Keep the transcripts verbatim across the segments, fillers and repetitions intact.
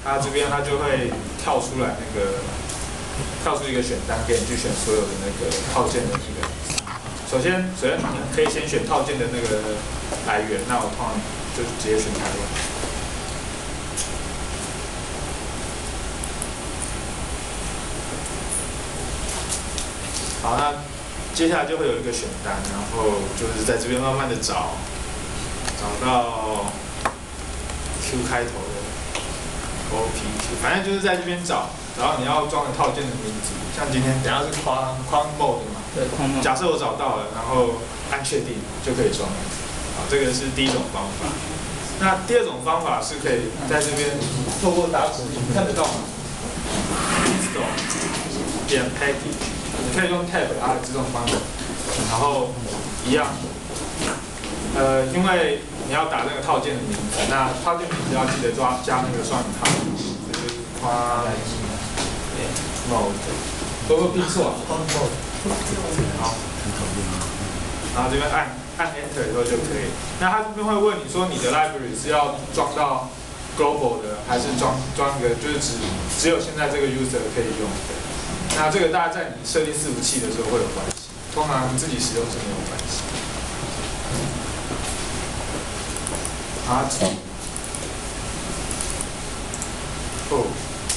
它这边它就会跳出来那个跳出一个选单，给你去选所有的那个套件的那个。首先，首先你可以先选套件的那个来源，那我通常就直接选台湾。好，那接下来就会有一个选单，然后就是在这边慢慢的找，找到 Q 开头的 O P Q， 反正就是在这边找，然后你要装的套件的名字，像今天等下是框框 mode 嘛， 对，框 mode。假设我找到了，然后按确定就可以装了。好，这个是第一种方法。那第二种方法是可以在这边透过打指令看得到吗 ？install 点 package。你可以用 tab 它的自动帮你，然后一样，呃，因为你要打那个套件的名字，那套件名字要记得抓加那个双引号，就是夸 mode， 会不会拼错？好，然后这边按按 Enter 以后就可以。那它这边会问你说你的 library 是要装到 global 的，还是装装一个就是只只有现在这个 user 可以用的？那这个大家在你设定伺服器的时候会有关系，通常你自己使用是没有关系。啊，哦，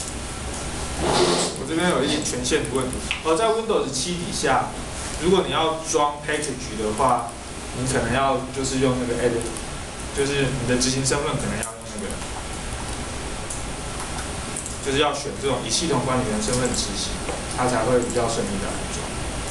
我这边有一些权限的问题。哦，在 Windows 七底下，如果你要装 package 的话，你可能要就是用那个 edit， 就是你的执行身份可能要用那个，就是要选这种以系统管理员身份执行。它才会比较顺利的安装。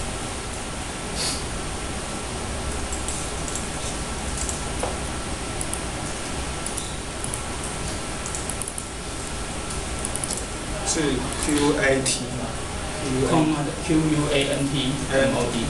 是 Q A T 吗 ？Q U A N T M O D。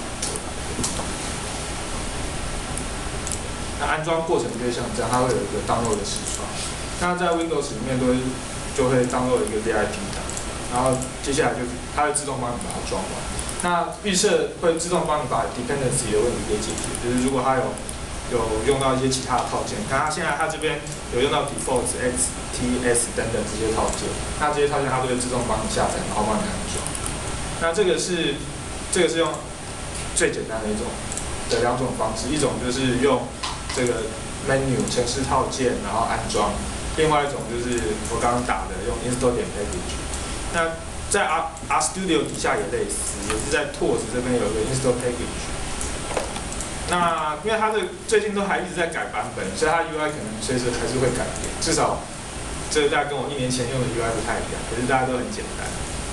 那安装过程就像这样，它会有一个 download 的视窗。那在 Windows 里面都会就会 download 一个 V I P 档。然后接下来就它会自动帮你把它装完。那预设会自动帮你把 dependency 的问题给解决，就是如果它有有用到一些其他的套件，看它现在它这边有用到 default X T S 等等这些套件，那这些套件它都会自动帮你下载，然后帮你安装。那这个是这个是用最简单的一种的两种方式，一种就是用这个 menu 程式套件然后安装，另外一种就是我刚刚打的用 install 点 package。那在 R RStudio 底下也类似，也是在 Tools 这边有一个 install package。那因为它的最近都还一直在改版本，所以它 U I 可能随时还是会改变。至少这个大概跟我一年前用的 U I 不太一样，可是大家都很简单。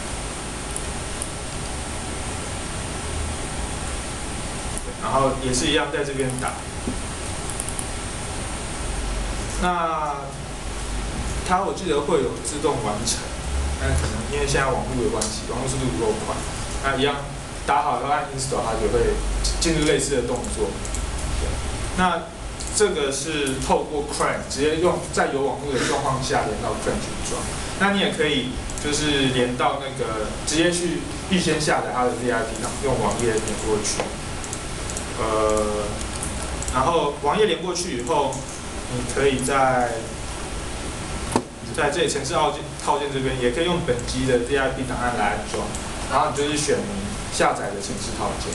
然后也是一样在这边打。那它我记得会有自动完成。但可能因为现在网络的关系，网络速度不够快，那一样打好以后按 install， 它就会进入类似的动作。那这个是透过 Chrome 直接用在有网络的状况下连到 Chrome 去装。那你也可以就是连到那个直接去预先下载它的 V I P 档，用网页连过去。呃，然后网页连过去以后，你可以在在这里程式套件套件这边也可以用本机的 V I P 档案来安装，然后你就是选你下载的程式套件。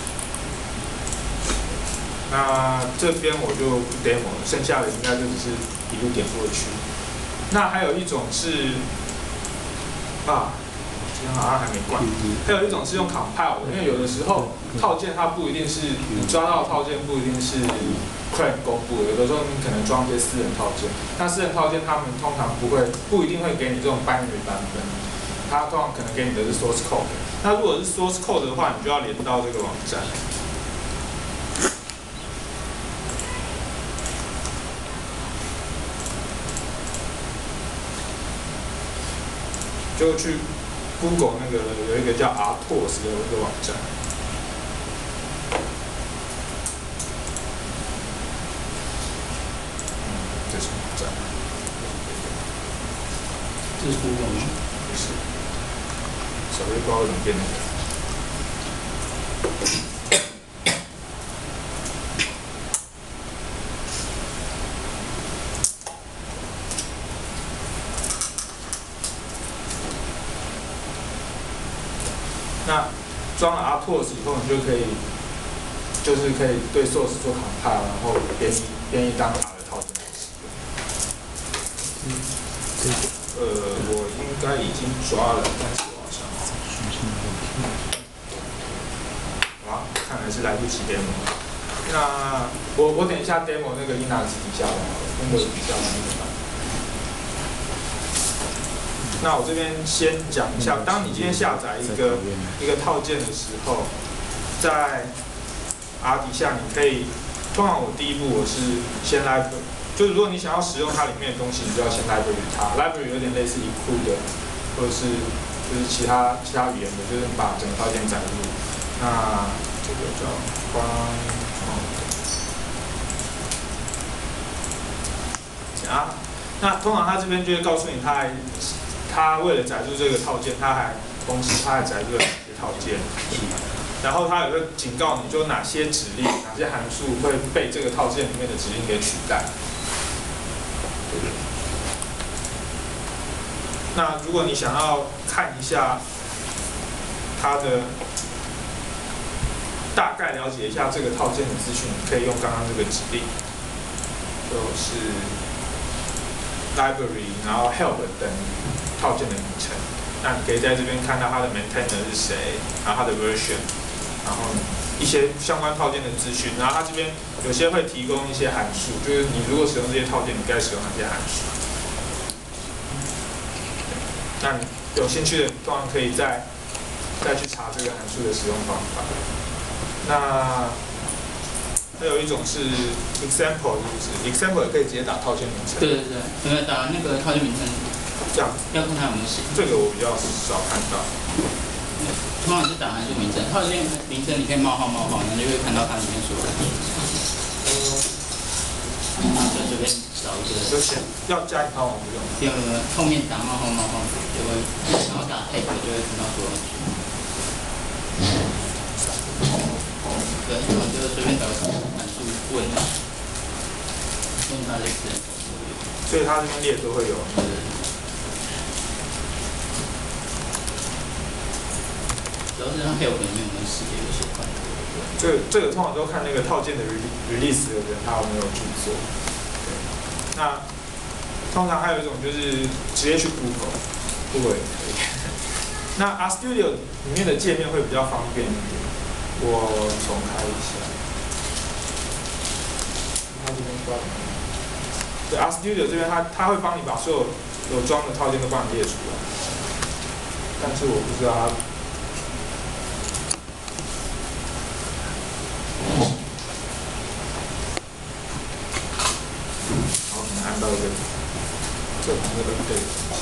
那这边我就不 demo 了，剩下的应该就只是一路点过去。那还有一种是啊，今天好像还没关。还有一种是用 compile 的，因为有的时候套件它不一定是你抓到的套件不一定是 Chrome 公布的，有的时候你可能装一些私人套件。那私人套件他们通常不会不一定会给你这种 binary 版本，它通常可能给你的是 source code。那如果是 source code 的话，你就要连到这个网站。就去 Google 那个有一个叫 R T O S 的一个网站，嗯，这是网站， 这是 Google 吗？ 不是，手机不知道为什么变那个。 那装了 RTOS 以后，你就可以就是可以对 source 做 compile， 然后编译编译当 R 的套件来使用。嗯，呃，我应该已经抓了，但是我好像好，看来是来不及 demo。那我我等一下 demo 那个 Linux 底下的好了 ，Windows 底下的那个版。那我这边先讲一下，当你今天下载一个一个套件的时候，在 R 底下你可以，通常我第一步我是先 library， 就是如果你想要使用它里面的东西，你就要先 library 它。library 有点类似 include 或者是就是其他其他语言的，就是你把整个套件载入。那这个叫 prompt 啊，那通常它这边就会告诉你，它还它为了载入这个套件，它还同时它还载入了哪些套件，然后它也会警告你，就哪些指令、哪些函数会被这个套件里面的指令给取代。那如果你想要看一下它的大概了解一下这个套件的资讯，可以用刚刚这个指令，就是 library， 然后 help 等于套件的名称。那你可以在这边看到它的 maintainer 是谁，然后它的 version， 然后一些相关套件的资讯。然后它这边有些会提供一些函数，就是你如果使用这些套件，你该使用哪些函数。那你有兴趣的，通常可以再再去查这个函数的使用方法。那还有一种是 example， 就是 example 也可以直接打套件名称。 对对对，因为打那个套件名称， 这样要看它有没有写。这个我比较少看到。 通常是打函数名称，套件名称你可以冒号冒号，然后就会看到它里面所有的函数。然后就随便找一个。 就先要加引号吗？不用。 第二个后面打冒号冒号就会，然后打 take 就会看到所有的。对，然后就随便找个函数问，问它的是。 所以它这边列都会有。 主要是它 help 里面有没有写有些块。 这个这个通常都看那个套件的 release 的人他有没有去做。那通常还有一种就是直接去 Google，Google 也可以。那 RStudio 里面的界面会比较方便一点。我重开一下，它这边关。对 RStudio 这边它它会帮你把所有有装的套件都帮你列出来，但是我不知道它。好，我们按到一个这旁这个对，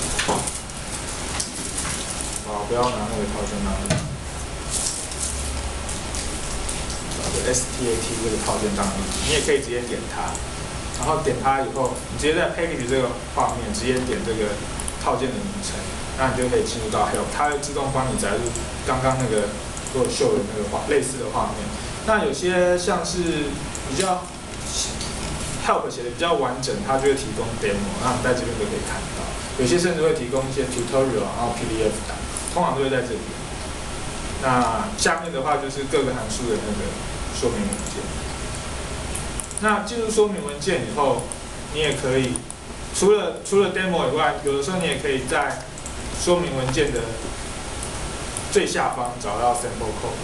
好，不要拿那个套件拿那个。S T A T 这个套件当例子，你也可以直接点它，然后点它以后，你直接在 package 这个画面直接点这个套件的名称，那你就可以进入到 help， 它会自动帮你载入刚刚那个所有秀的那个画类似的画面。那有些像是比较 help 写的比较完整，它就会提供 demo， 那你在这边都可以看到。有些甚至会提供一些 tutorial， 然后 P D F 档，通常都会在这里。那下面的话就是各个函数的那个说明文件。那进入说明文件以后，你也可以除了除了 demo 以外，有的时候你也可以在说明文件的最下方找到 sample code。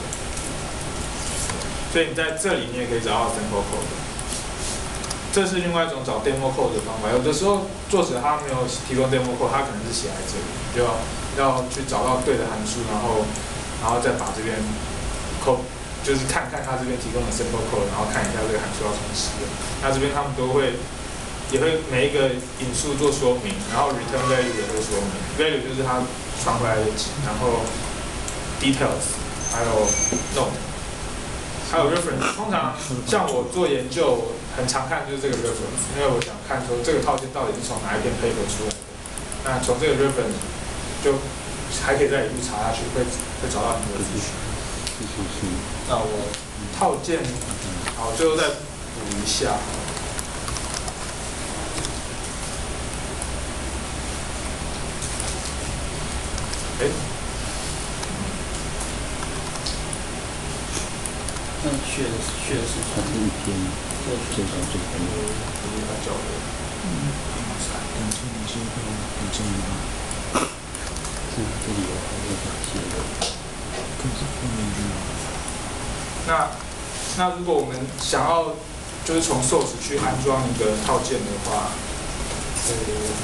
所以你在这里你也可以找到 sample code。这是另外一种找 demo code 的方法。有的时候作者他没有提供 demo code， 他可能是写在这里，你就要要去找到对的函数，然后然后再把这边 code。就是看看他这边提供的 sample code， 然后看一下这个函数要怎么使用。那这边他们都会也会每一个引数做说明，然后 return value 也会说明。value 就是它传回来的值，然后 details， 还有 note， 还有 reference。通常像我做研究，很常看就是这个 reference， 因为我想看说这个套件到底是从哪一篇 paper 出来的。那从这个 reference 就还可以再一路查下去，会会找到很多资讯。那我套件，好，最后再补一下。哎， 血血是它是一篇最高最低， 不是他教的，嗯， 两千零七到两千零八，是这里有还有哪些的？可是后面就那那如果我们想要就是从 source 去安装一个套件的话，呃，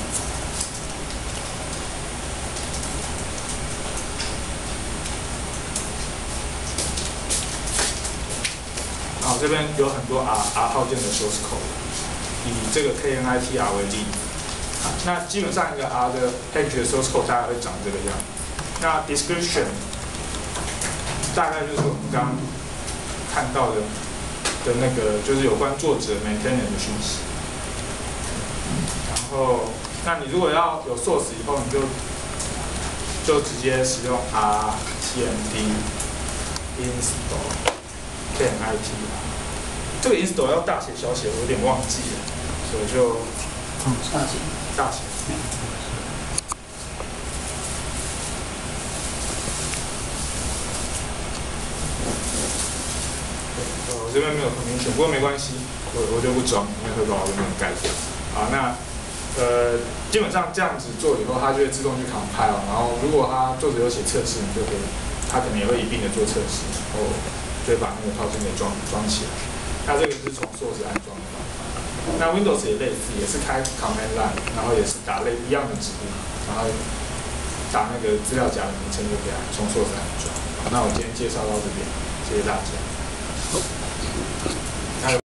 好，这边有很多 R R 套件的 source code， 以这个 K N I T R 为例，啊，那基本上一个 R 的 package 的 source code 大概会长这个样。那 description 大概就是我们刚刚看到的的那个，就是有关作者 maintainer 的讯息。然后，那你如果要有 source 以后，你就就直接使用 R T M D install K N I T。这个 install 要大写小写，我有点忘记了，所以就大写大写。我这边没有很明显，不过没关系，我我就不装，因为会把我这边盖掉。好，那呃基本上这样子做以后，它就会自动去 compile， 然后如果它作者有写测试，你就可以，它可能也会一并的做测试，然后就会把那个套件给装装起来。那这个是从 source 安装的方法。那 Windows 也类似，也是开 command line， 然后也是打类一样的指令，然后打那个资料夹的名称就可以从 source 安装。好，那我今天介绍到这边，谢谢大家。